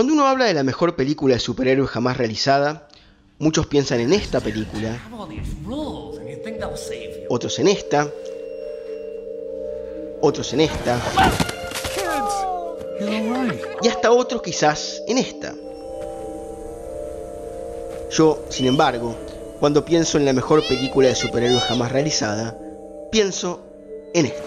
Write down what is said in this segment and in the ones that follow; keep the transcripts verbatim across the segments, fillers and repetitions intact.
Cuando uno habla de la mejor película de superhéroes jamás realizada, muchos piensan en esta película, otros en esta, otros en esta, y hasta otros quizás en esta. Yo, sin embargo, cuando pienso en la mejor película de superhéroes jamás realizada, pienso en esta.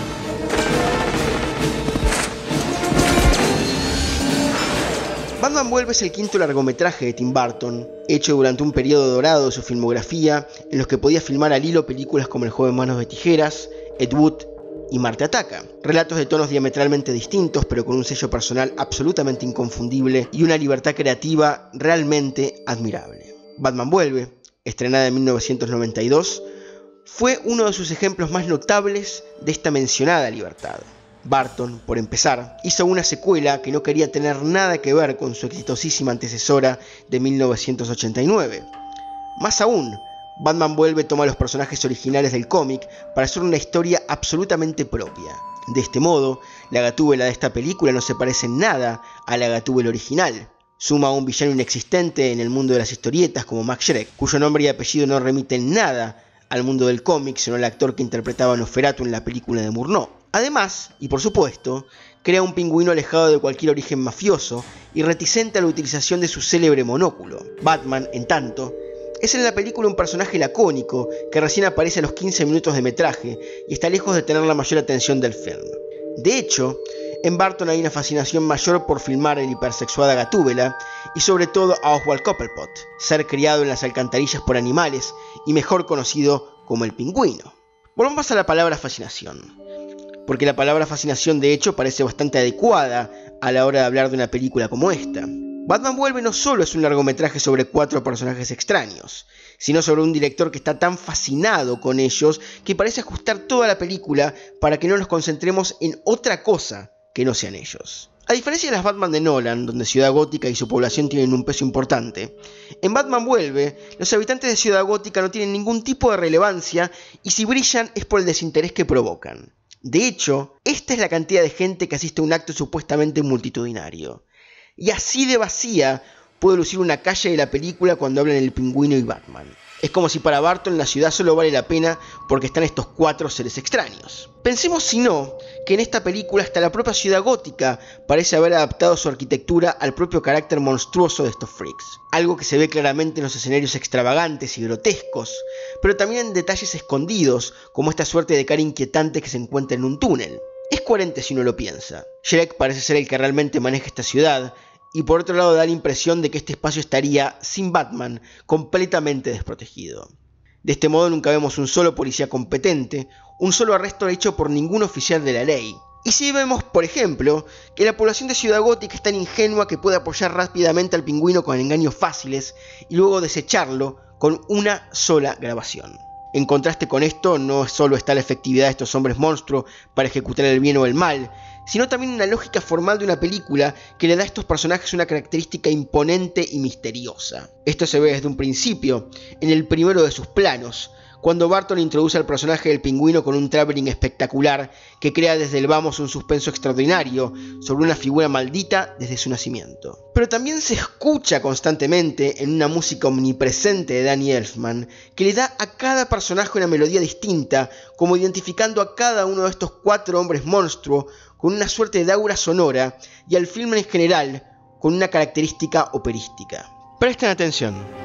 Batman Vuelve es el quinto largometraje de Tim Burton, hecho durante un periodo dorado de su filmografía, en los que podía filmar al hilo películas como El joven manos de tijeras, Ed Wood y Marte Ataca. Relatos de tonos diametralmente distintos, pero con un sello personal absolutamente inconfundible y una libertad creativa realmente admirable. Batman Vuelve, estrenada en mil novecientos noventa y dos, fue uno de sus ejemplos más notables de esta mencionada libertad. Burton, por empezar, hizo una secuela que no quería tener nada que ver con su exitosísima antecesora de mil novecientos ochenta y nueve. Más aún, Batman Vuelve toma los personajes originales del cómic para hacer una historia absolutamente propia. De este modo, la Gatúbela de esta película no se parece en nada a la Gatúbela original. Suma a un villano inexistente en el mundo de las historietas como Max Schreck, cuyo nombre y apellido no remiten nada al mundo del cómic, sino al actor que interpretaba a Nosferatu en la película de Murnau. Además, y por supuesto, crea un pingüino alejado de cualquier origen mafioso y reticente a la utilización de su célebre monóculo. Batman, en tanto, es en la película un personaje lacónico que recién aparece a los quince minutos de metraje y está lejos de tener la mayor atención del film. De hecho, en Burton hay una fascinación mayor por filmar el hipersexuada Gatúbela y sobre todo a Oswald Cobblepot, ser criado en las alcantarillas por animales y mejor conocido como el pingüino. Volvamos a la palabra fascinación, porque la palabra fascinación de hecho parece bastante adecuada a la hora de hablar de una película como esta. Batman Vuelve no solo es un largometraje sobre cuatro personajes extraños, sino sobre un director que está tan fascinado con ellos que parece ajustar toda la película para que no nos concentremos en otra cosa que no sean ellos. A diferencia de las Batman de Nolan, donde Ciudad Gótica y su población tienen un peso importante, en Batman Vuelve, los habitantes de Ciudad Gótica no tienen ningún tipo de relevancia y si brillan es por el desinterés que provocan. De hecho, esta es la cantidad de gente que asiste a un acto supuestamente multitudinario. Y así de vacía puede lucir una calle de la película cuando hablan el pingüino y Batman. Es como si para Burton la ciudad solo vale la pena porque están estos cuatro seres extraños. Pensemos si no, que en esta película hasta la propia Ciudad Gótica parece haber adaptado su arquitectura al propio carácter monstruoso de estos freaks. Algo que se ve claramente en los escenarios extravagantes y grotescos, pero también en detalles escondidos, como esta suerte de cara inquietante que se encuentra en un túnel. Es coherente si uno lo piensa. Schreck parece ser el que realmente maneja esta ciudad, y por otro lado da la impresión de que este espacio estaría, sin Batman, completamente desprotegido. De este modo nunca vemos un solo policía competente, un solo arresto hecho por ningún oficial de la ley. Y sí vemos, por ejemplo, que la población de Ciudad Gótica es tan ingenua que puede apoyar rápidamente al pingüino con engaños fáciles y luego desecharlo con una sola grabación. En contraste con esto, no solo está la efectividad de estos hombres monstruos para ejecutar el bien o el mal, sino también una lógica formal de una película que le da a estos personajes una característica imponente y misteriosa. Esto se ve desde un principio, en el primero de sus planos, cuando Burton introduce al personaje del pingüino con un traveling espectacular que crea desde el vamos un suspenso extraordinario sobre una figura maldita desde su nacimiento. Pero también se escucha constantemente en una música omnipresente de Danny Elfman que le da a cada personaje una melodía distinta, como identificando a cada uno de estos cuatro hombres monstruos con una suerte de aura sonora y al film en general con una característica operística. Presten atención.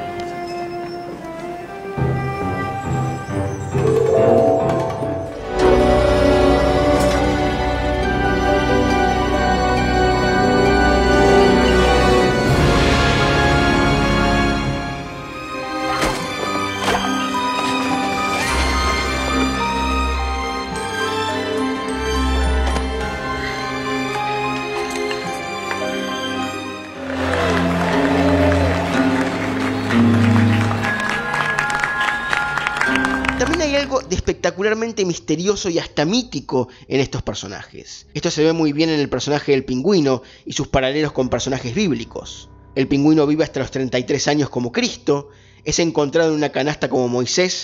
También hay algo de espectacularmente misterioso y hasta mítico en estos personajes. Esto se ve muy bien en el personaje del pingüino y sus paralelos con personajes bíblicos. El pingüino vive hasta los treinta y tres años como Cristo, es encontrado en una canasta como Moisés,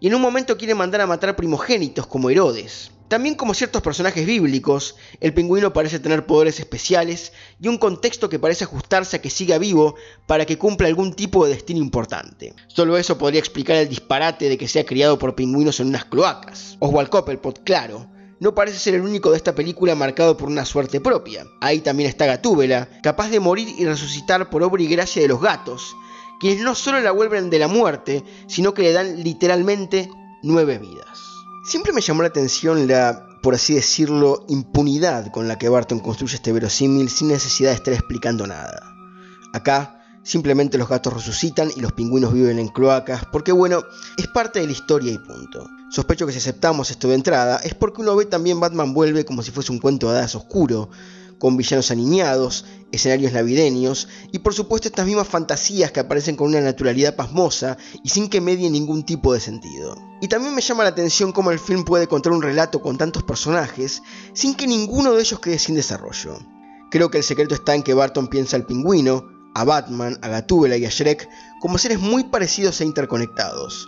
y en un momento quiere mandar a matar primogénitos como Herodes. También, como ciertos personajes bíblicos, el Pingüino parece tener poderes especiales y un contexto que parece ajustarse a que siga vivo para que cumpla algún tipo de destino importante. Solo eso podría explicar el disparate de que sea criado por pingüinos en unas cloacas. Oswald Cobblepot, claro, no parece ser el único de esta película marcado por una suerte propia. Ahí también está Gatúbela, capaz de morir y resucitar por obra y gracia de los gatos, quienes no solo la vuelven de la muerte, sino que le dan literalmente nueve vidas. Siempre me llamó la atención la, por así decirlo, impunidad con la que Barton construye este verosímil sin necesidad de estar explicando nada. Acá, simplemente los gatos resucitan y los pingüinos viven en cloacas, porque bueno, es parte de la historia y punto. Sospecho que si aceptamos esto de entrada, es porque uno ve también Batman Vuelve como si fuese un cuento de hadas oscuro, con villanos aniñados, escenarios navideños y por supuesto estas mismas fantasías que aparecen con una naturalidad pasmosa y sin que medie ningún tipo de sentido. Y también me llama la atención cómo el film puede contar un relato con tantos personajes sin que ninguno de ellos quede sin desarrollo. Creo que el secreto está en que Barton piensa al Pingüino, a Batman, a Gatúbela y a Shrek como seres muy parecidos e interconectados.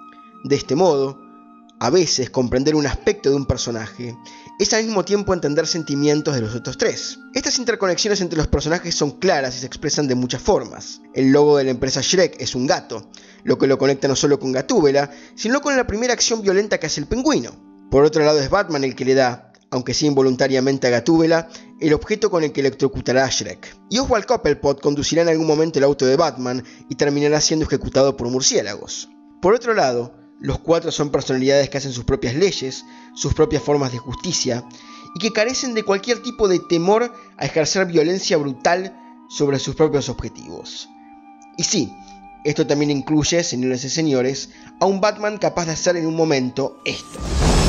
De este modo, a veces comprender un aspecto de un personaje es al mismo tiempo entender sentimientos de los otros tres. Estas interconexiones entre los personajes son claras y se expresan de muchas formas. El logo de la empresa Shrek es un gato, lo que lo conecta no solo con Gatúbela, sino con la primera acción violenta que hace el Pingüino. Por otro lado es Batman el que le da, aunque sea involuntariamente a Gatúbela, el objeto con el que electrocutará a Shrek. Y Oswald Cobblepot conducirá en algún momento el auto de Batman y terminará siendo ejecutado por murciélagos. Por otro lado, los cuatro son personalidades que hacen sus propias leyes, sus propias formas de justicia, y que carecen de cualquier tipo de temor a ejercer violencia brutal sobre sus propios objetivos. Y sí, esto también incluye, señores y señores, a un Batman capaz de hacer en un momento esto.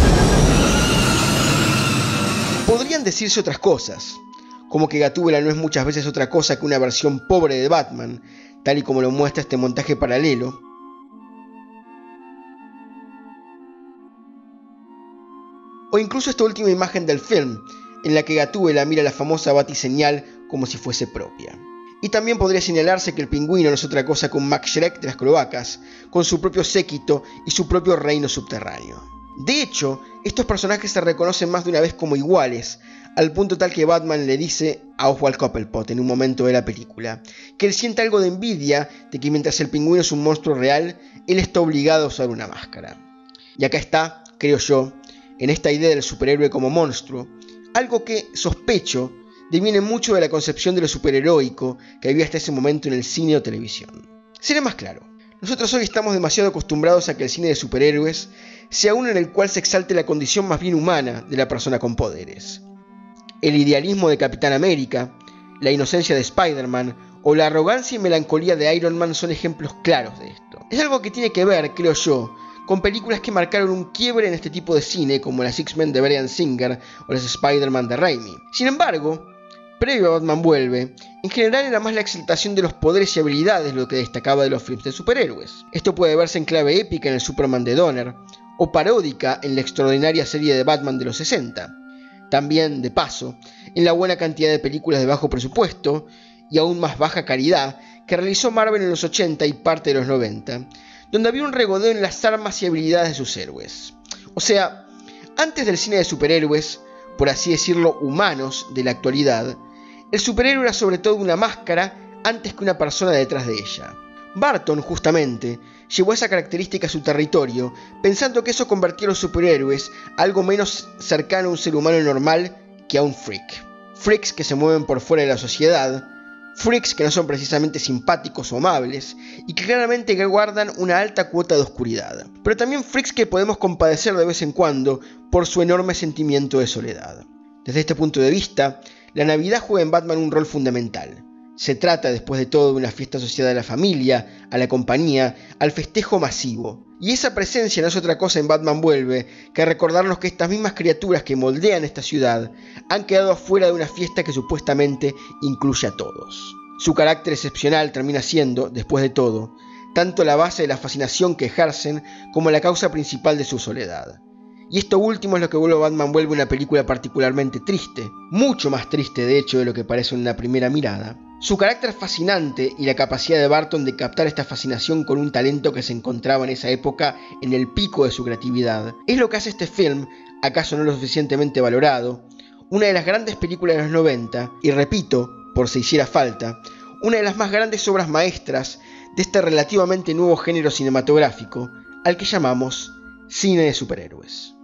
Podrían decirse otras cosas, como que Gatúbela no es muchas veces otra cosa que una versión pobre de Batman, tal y como lo muestra este montaje paralelo, o incluso esta última imagen del film, en la que Gatúbela mira la famosa batiseñal como si fuese propia. Y también podría señalarse que el Pingüino no es otra cosa que un Max Shrek de las cloacas, con su propio séquito y su propio reino subterráneo. De hecho, estos personajes se reconocen más de una vez como iguales, al punto tal que Batman le dice a Oswald Cobblepot en un momento de la película, que él siente algo de envidia de que mientras el Pingüino es un monstruo real, él está obligado a usar una máscara. Y acá está, creo yo, en esta idea del superhéroe como monstruo, algo que, sospecho, deviene mucho de la concepción de lo superheroico que había hasta ese momento en el cine o televisión. Seré más claro, nosotros hoy estamos demasiado acostumbrados a que el cine de superhéroes sea uno en el cual se exalte la condición más bien humana de la persona con poderes. El idealismo de Capitán América, la inocencia de Spider-Man o la arrogancia y melancolía de Iron Man son ejemplos claros de esto. Es algo que tiene que ver, creo yo, con películas que marcaron un quiebre en este tipo de cine, como las X-Men de Bryan Singer o las Spider-Man de Raimi. Sin embargo, previo a Batman Vuelve, en general era más la exaltación de los poderes y habilidades lo que destacaba de los films de superhéroes. Esto puede verse en clave épica en el Superman de Donner, o paródica en la extraordinaria serie de Batman de los sesenta. También, de paso, en la buena cantidad de películas de bajo presupuesto, y aún más baja calidad, que realizó Marvel en los ochenta y parte de los noventa, donde había un regodeo en las armas y habilidades de sus héroes. O sea, antes del cine de superhéroes, por así decirlo humanos de la actualidad, el superhéroe era sobre todo una máscara antes que una persona detrás de ella. Barton, justamente, llevó esa característica a su territorio, pensando que eso convertía a los superhéroes a algo menos cercano a un ser humano normal que a un freak. Freaks que se mueven por fuera de la sociedad, freaks que no son precisamente simpáticos o amables, y que claramente guardan una alta cuota de oscuridad. Pero también freaks que podemos compadecer de vez en cuando por su enorme sentimiento de soledad. Desde este punto de vista, la Navidad juega en Batman un rol fundamental. Se trata, después de todo, de una fiesta asociada a la familia, a la compañía, al festejo masivo. Y esa presencia no es otra cosa en Batman Vuelve que recordarnos que estas mismas criaturas que moldean esta ciudad han quedado afuera de una fiesta que supuestamente incluye a todos. Su carácter excepcional termina siendo, después de todo, tanto la base de la fascinación que ejercen como la causa principal de su soledad. Y esto último es lo que vuelve a Batman Vuelve una película particularmente triste, mucho más triste de hecho de lo que parece en una primera mirada, Su carácter fascinante y la capacidad de Burton de captar esta fascinación con un talento que se encontraba en esa época en el pico de su creatividad es lo que hace este film, acaso no lo suficientemente valorado, una de las grandes películas de los noventa y, repito, por si hiciera falta, una de las más grandes obras maestras de este relativamente nuevo género cinematográfico al que llamamos cine de superhéroes.